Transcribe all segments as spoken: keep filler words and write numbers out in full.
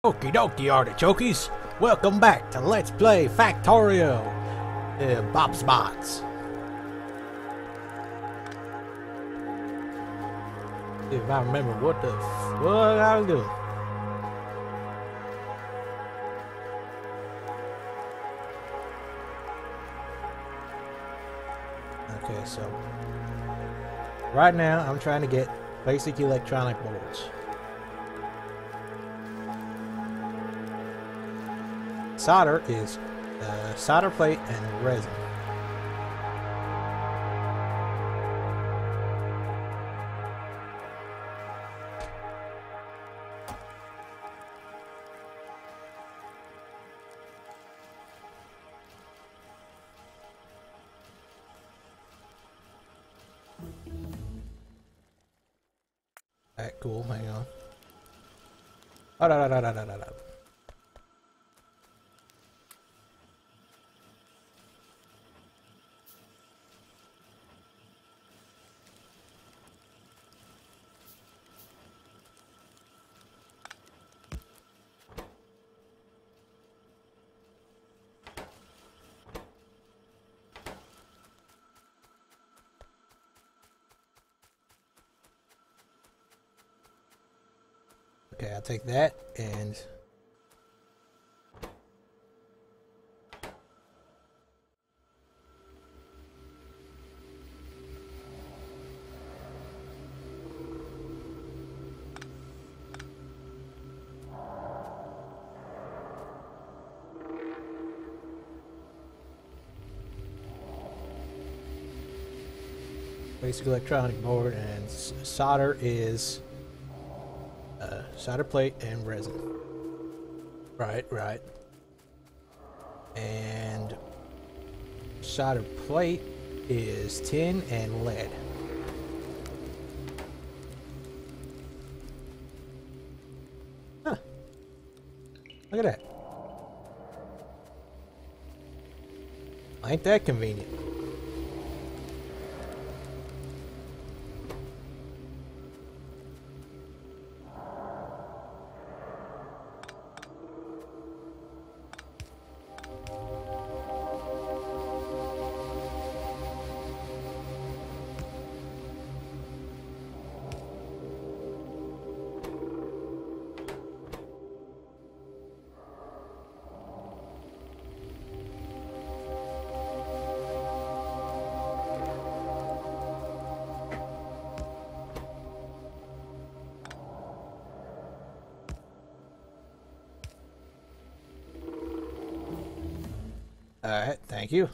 Okie dokie artichokes, welcome back to Let's Play Factorio, uh, Bob's Bots. If I remember what the fuck I was doing. Okay, so right now I'm trying to get basic electronic boards. Solder is uh, solder plate and resin. Alright, cool, hang on. Oh, da, da, da, da, da, da, da. Okay, I'll take that and basic electronic board, and solder is Uh, solder plate and resin. Right, right. And solder plate is tin and lead. Huh. Look at that. Ain't that convenient? Alright, thank you.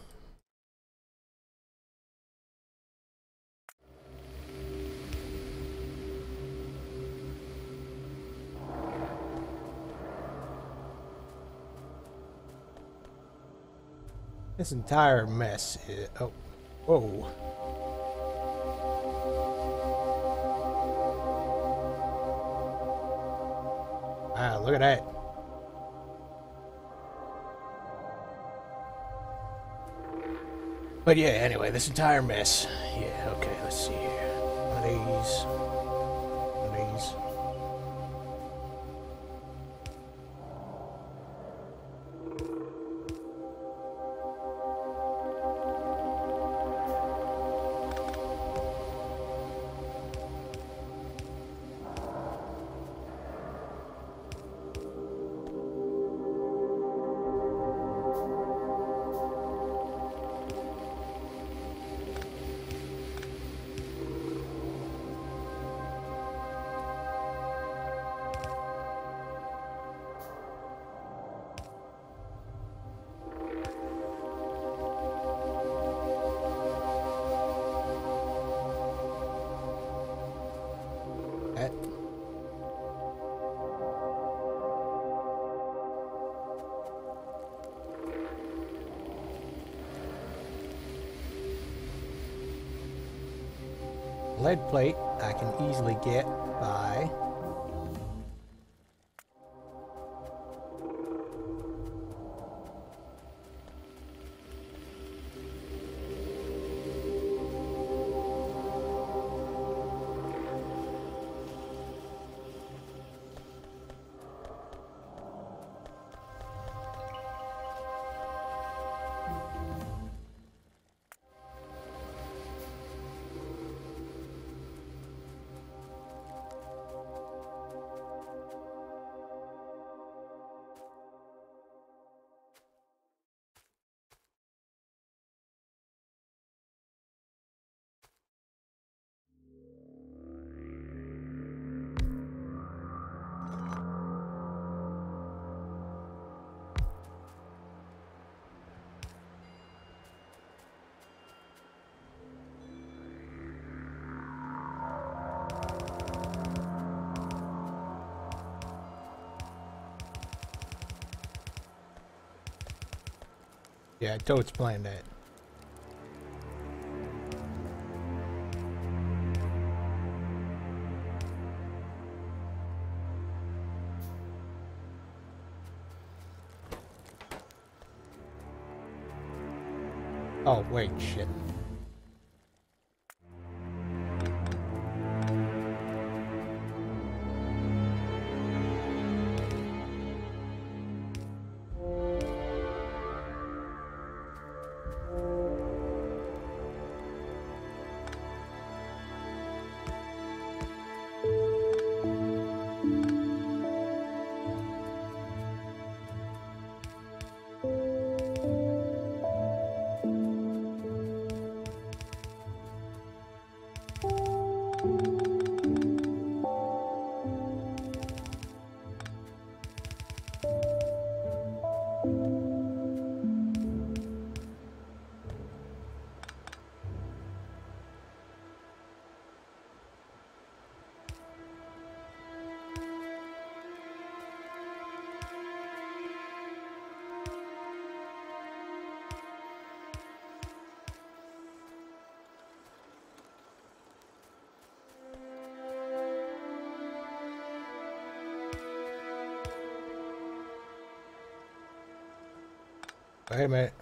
This entire mess is... Oh. Whoa. Wow, look at that. But yeah, anyway, this entire mess. Yeah, okay, let's see here. One of these. One of these. That. Lead plate I can easily get by Yeah, Toad's playing that. Oh, wait, shit. Wait a minute.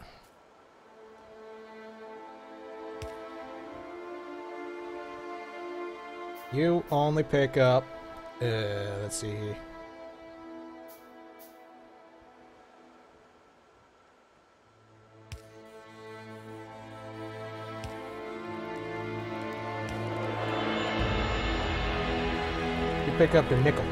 You only pick up, uh, let's see. You pick up the nickel.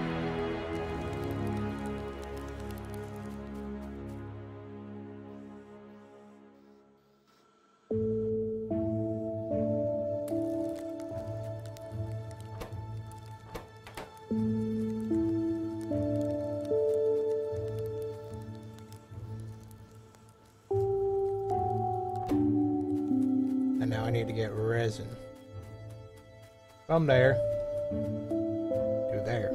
And now I need to get resin. From there to there.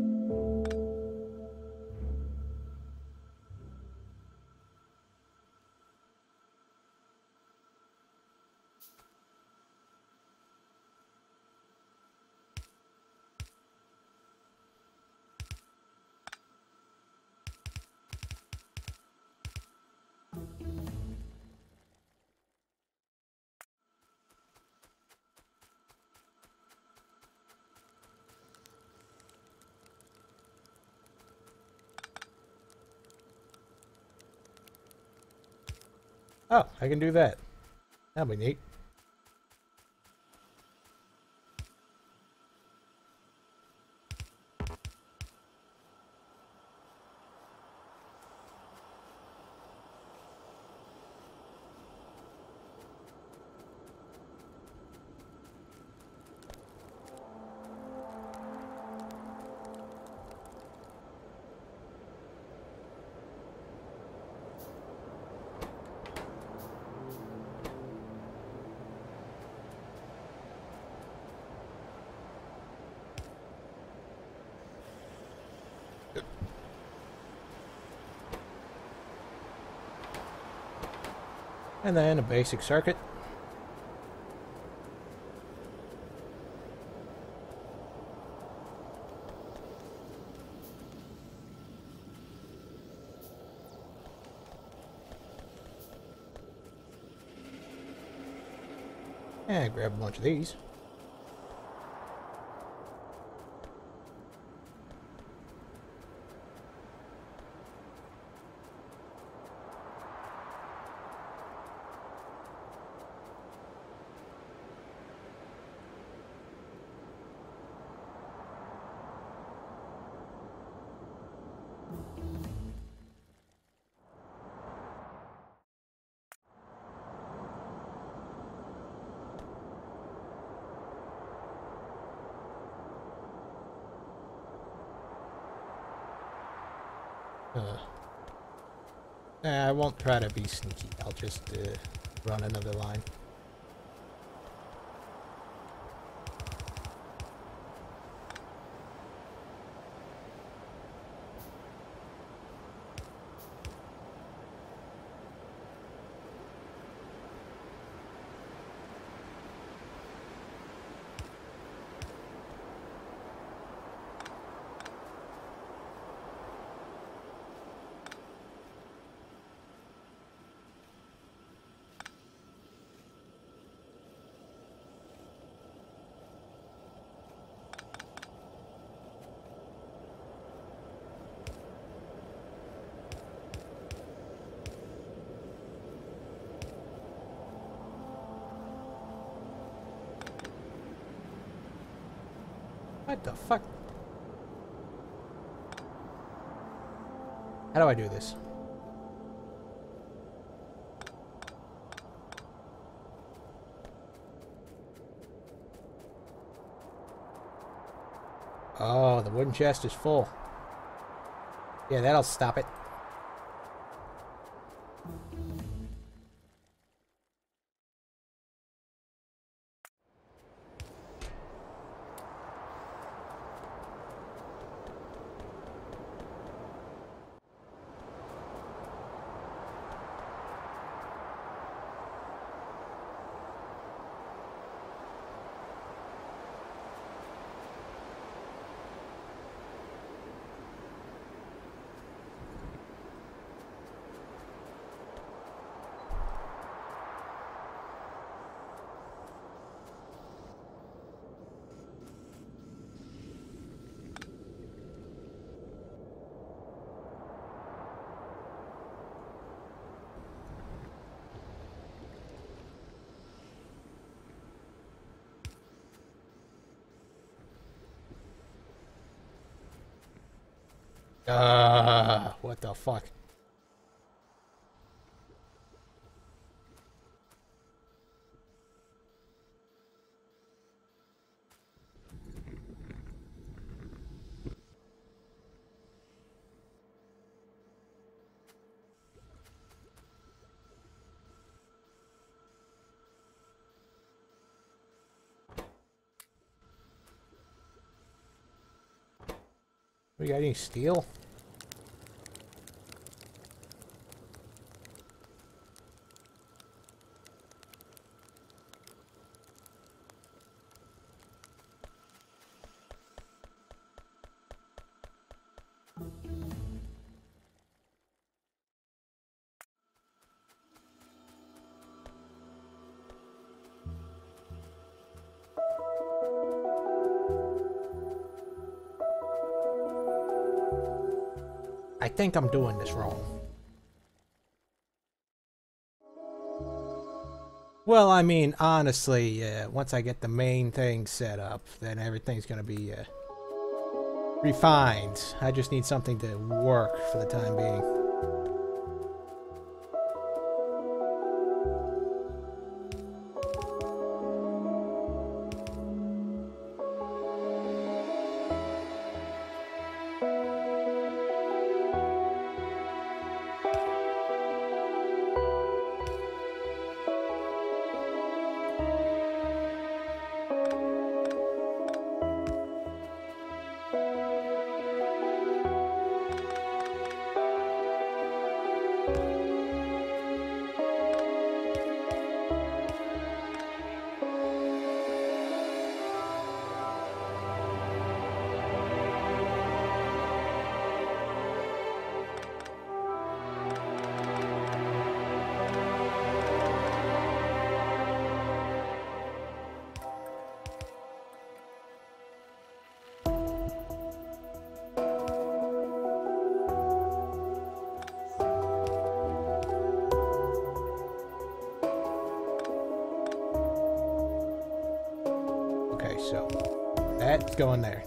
Oh, I can do that. That'll be neat. And then a basic circuit. And grab a bunch of these. Uh, nah, I won't try to be sneaky. I'll just uh, run another line. What the fuck? How do I do this? Oh, the wooden chest is full. Yeah, that'll stop it. Uh, what the fuck? We got any steel? I think I'm doing this wrong. Well, I mean, honestly, uh, once I get the main thing set up, then everything's gonna be uh, refined. I just need something to work for the time being. So that's going there.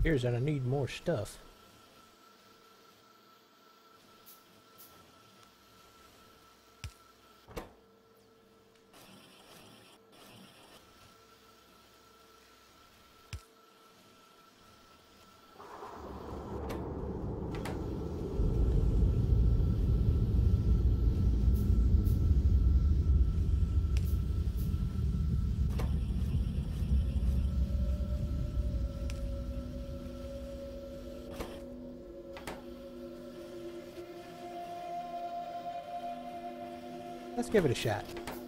Here's that I need more stuff. Let's give it a shot.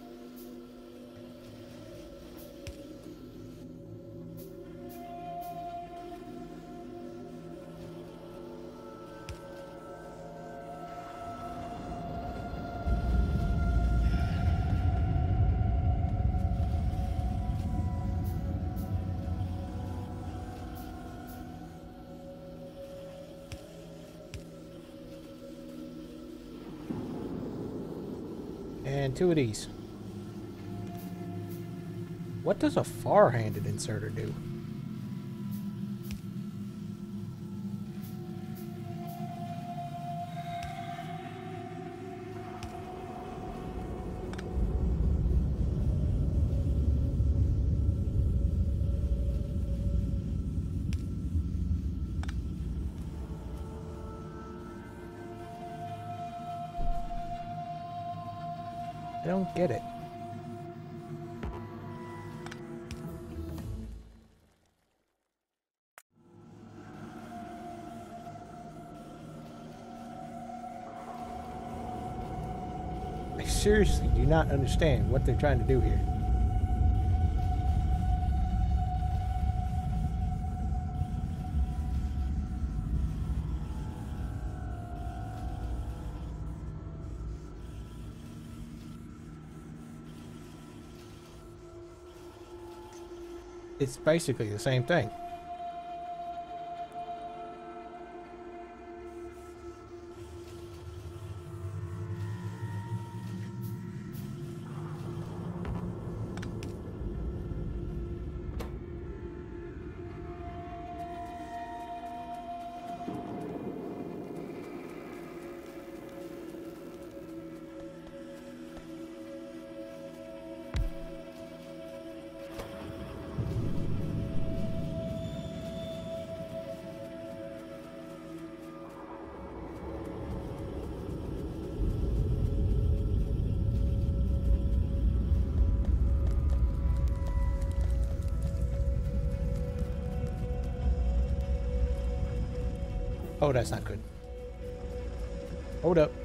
And two of these. What does a far-handed inserter do? I don't get it. I seriously do not understand what they're trying to do here. It's basically the same thing. Oh, that's not good. Hold up.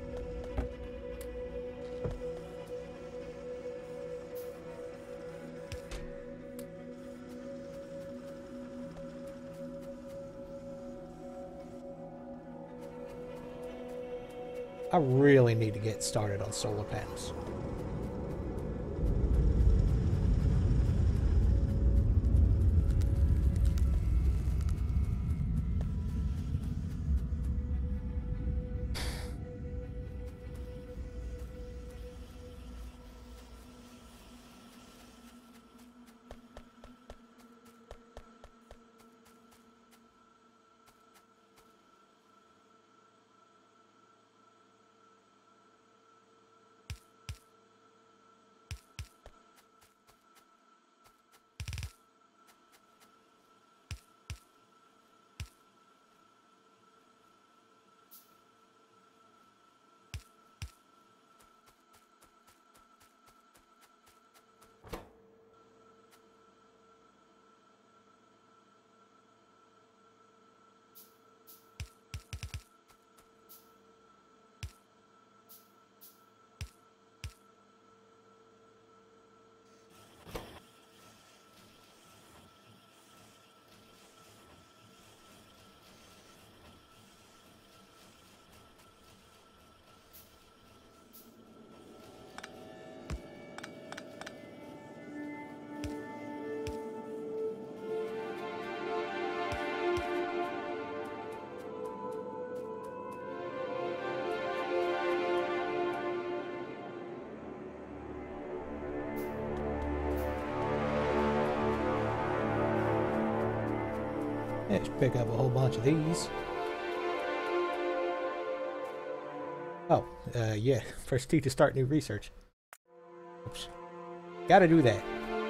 I really need to get started on solar panels. Just pick up a whole bunch of these. Oh, uh, yeah. Press T to start new research. Oops. Gotta do that.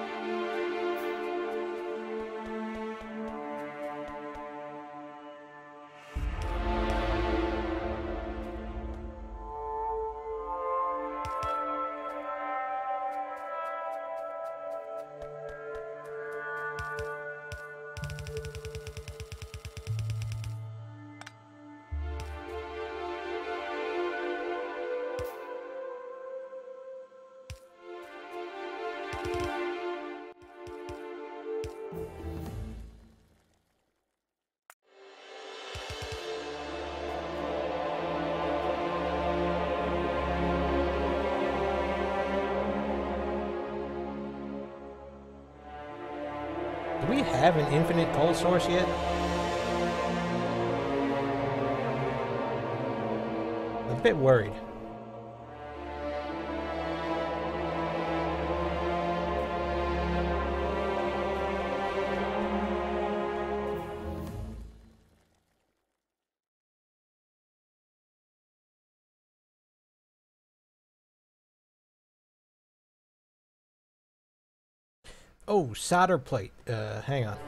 Do we have an infinite coal source yet? I'm a bit worried. Oh, solder plate. Uh, hang on.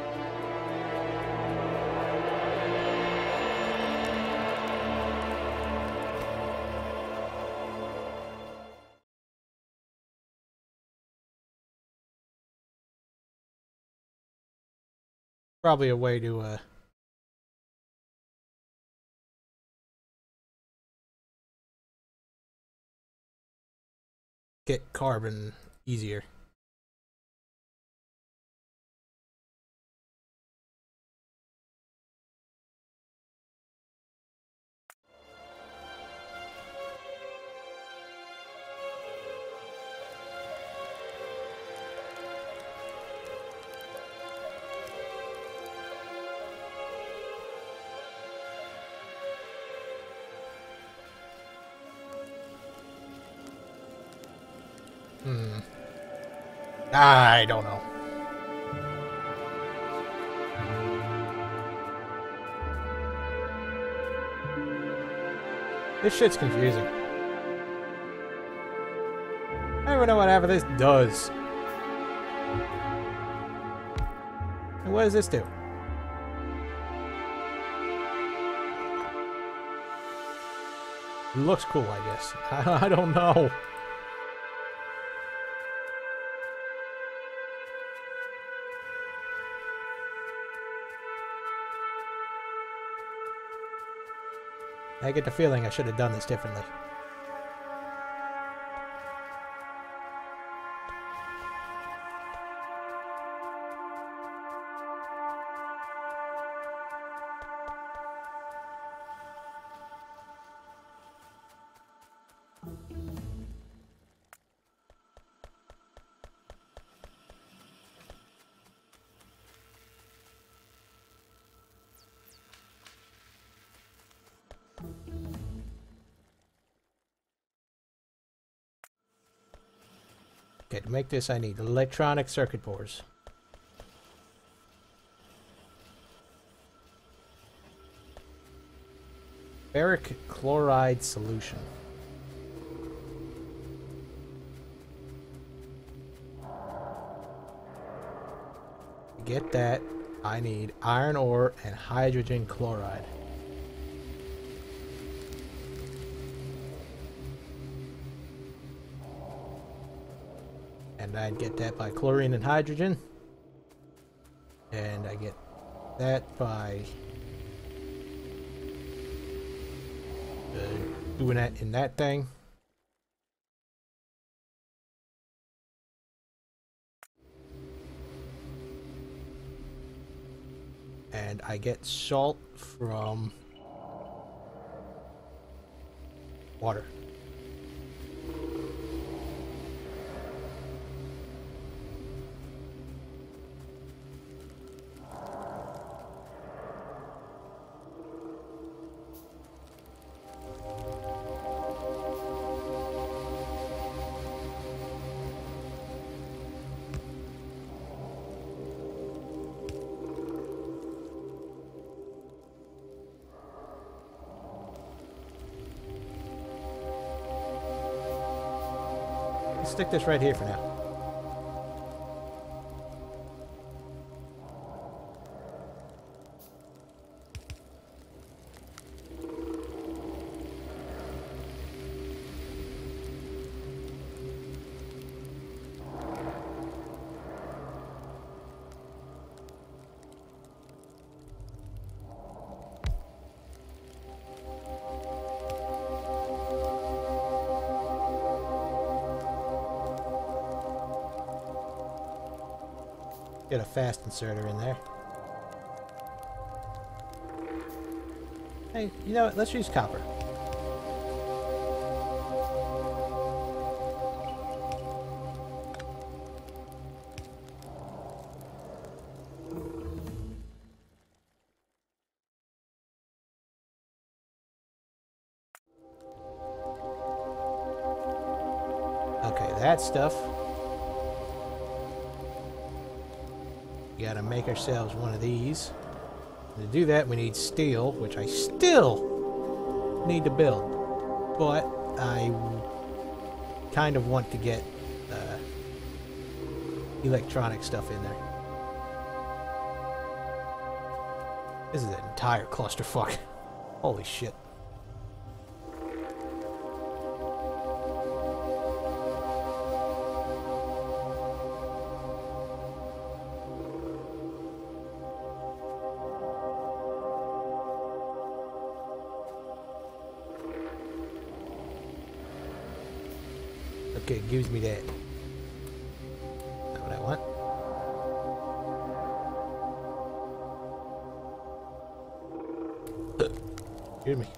Probably a way to, uh... get carbon easier. Hmm. I don't know. This shit's confusing. I don't know what half of this does. And what does this do? It looks cool, I guess. I, I don't know. I get the feeling I should have done this differently. Okay, to make this I need electronic circuit boards. Ferric chloride solution. To get that, I need iron ore and hydrogen chloride. And I'd get that by chlorine and hydrogen. And I get that by uh, doing that in that thing. And I get salt from water. stick this right here for now. Get a fast inserter in there. Hey, you know what? Let's use copper. Okay, that stuff. We gotta make ourselves one of these. To do that, we need steel, which I still need to build. But I kind of want to get uh, electronic stuff in there. This is an entire clusterfuck. Holy shit. Okay, it gives me that. Not what I want. Excuse me.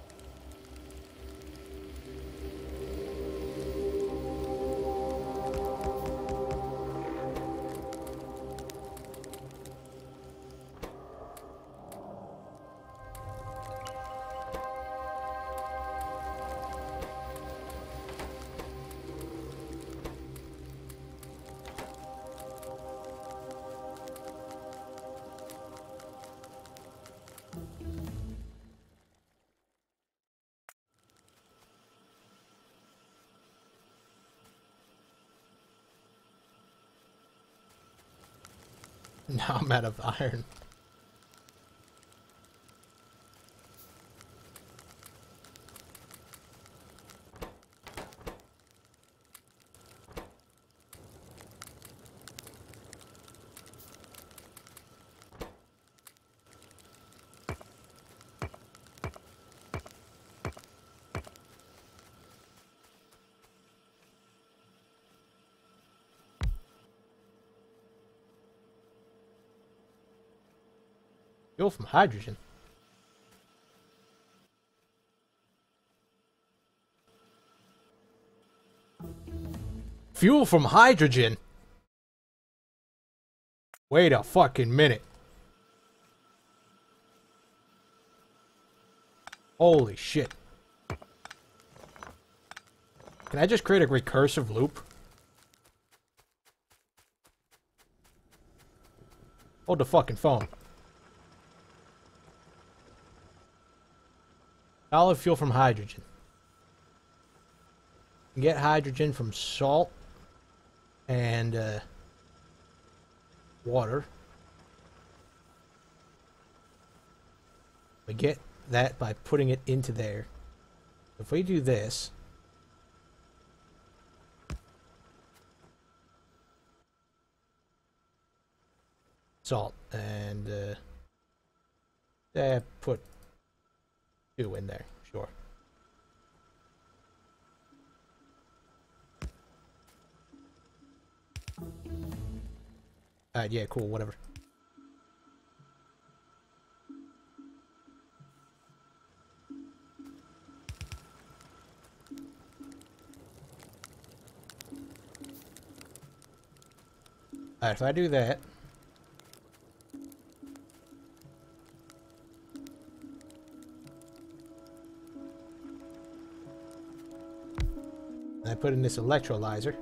Now I'm out of iron. Fuel from hydrogen. Fuel from hydrogen? Wait a fucking minute. Holy shit. Can I just create a recursive loop? Hold the fucking phone. Solid fuel from hydrogen. Get hydrogen from salt and uh, water. We get that by putting it into there. If we do this, salt and uh, yeah, put two in there, sure. Alright, yeah, cool, whatever. Alright, if I do that, I put in this electrolyzer.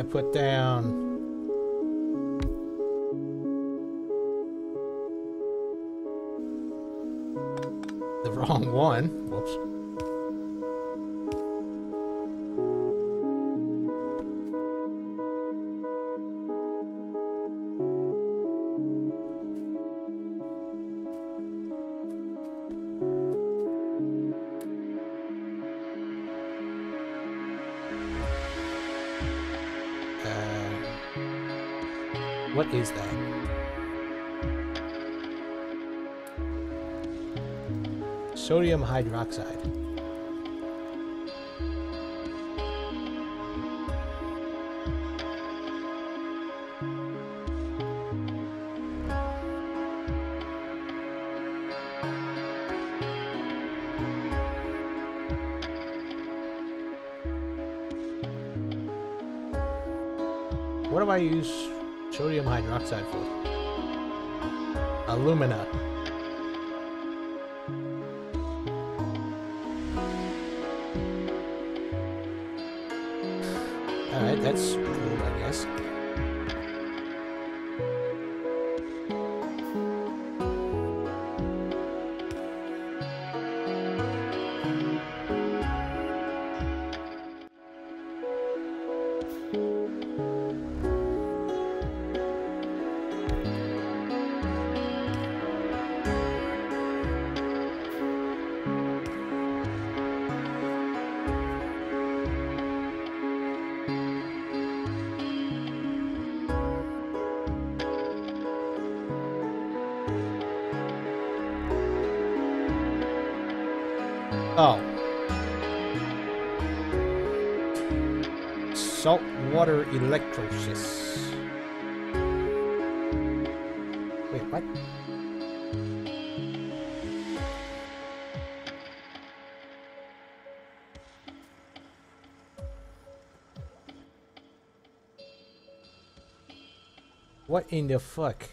put down the wrong one. Whoops. What is that? Sodium hydroxide. What do I use sodium hydroxide for? Alumina. Alright, that's cool, I guess. Oh. Saltwater electrolysis. Wait, what? What in the fuck?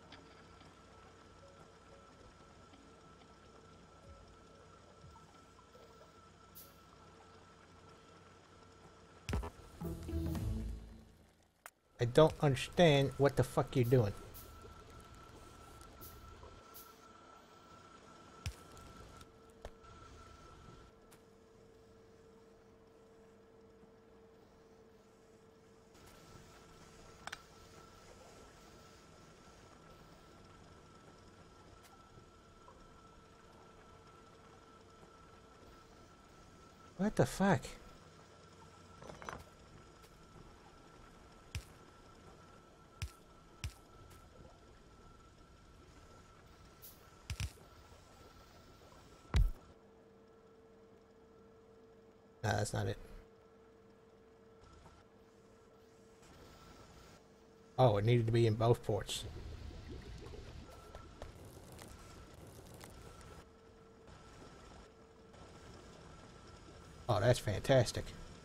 I don't understand what the fuck you're doing. What the fuck? Nah, that's not it. Oh, it needed to be in both ports. Oh, that's fantastic.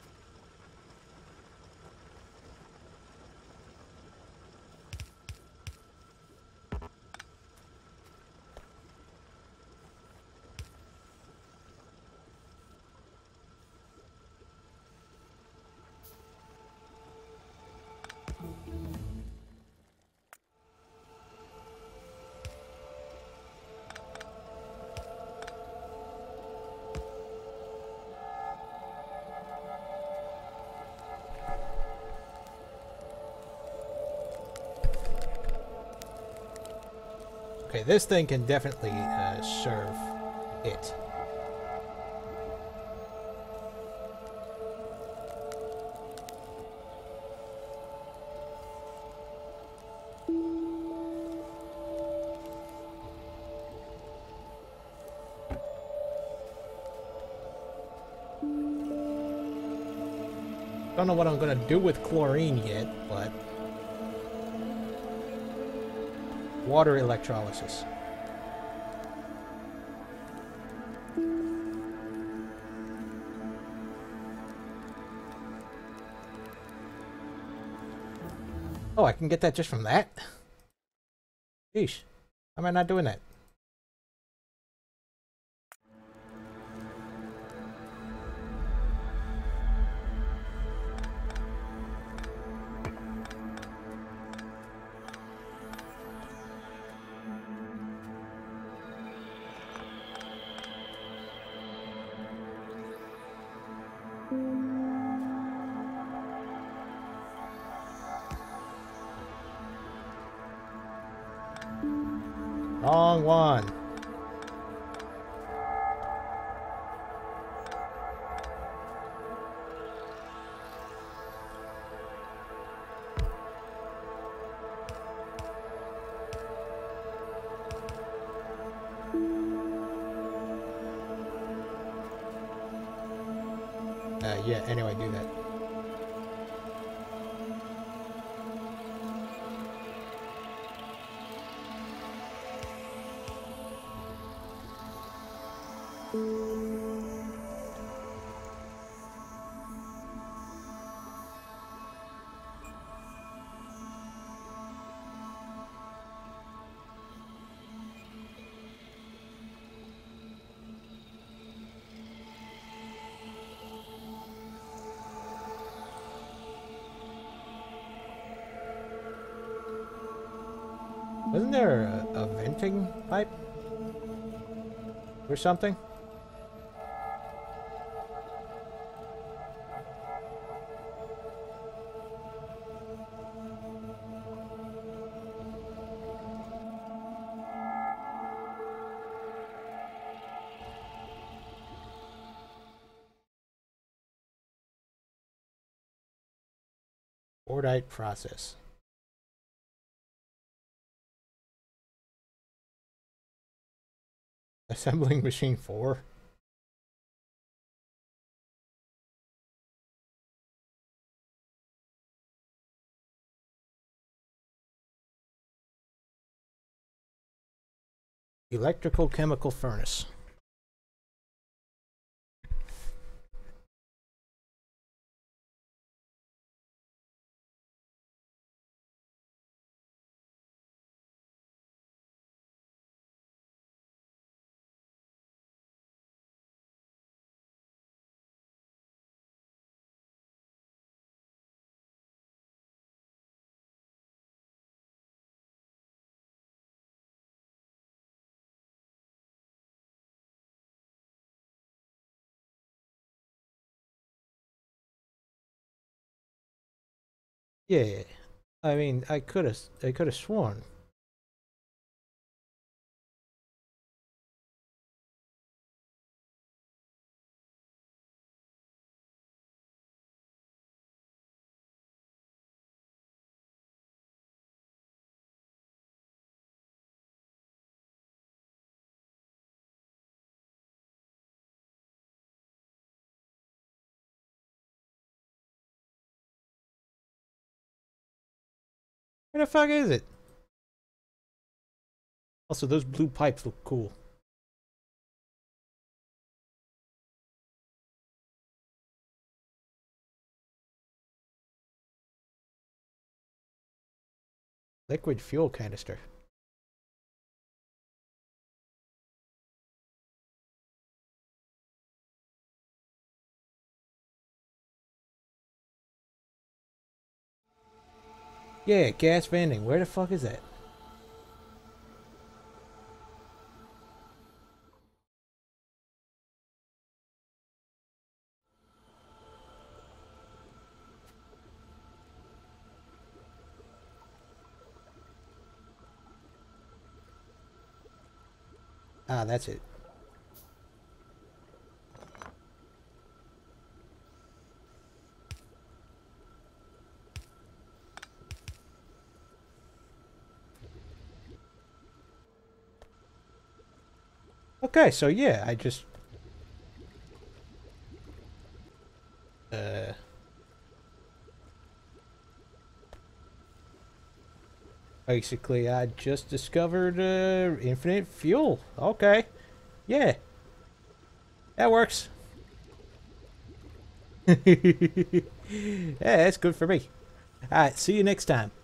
Okay, this thing can definitely uh, serve it. Don't know what I'm gonna do with chlorine yet, but water electrolysis. Oh, I can get that just from that? Sheesh. How am I not doing that? Wrong one. Uh, yeah, anyway, do that. Wasn't there a, a venting pipe? Or something? Ordite process. Assembling machine four. Electrical chemical furnace. Yeah, I mean, I could have, I could have sworn. Where the fuck is it? Also, those blue pipes look cool. Liquid fuel canister. Yeah, gas vending. Where the fuck is that? Ah, that's it. Okay, so yeah, I just... Uh... Basically, I just discovered uh, infinite fuel. Okay. Yeah. That works. Yeah, that's good for me. Alright, see you next time.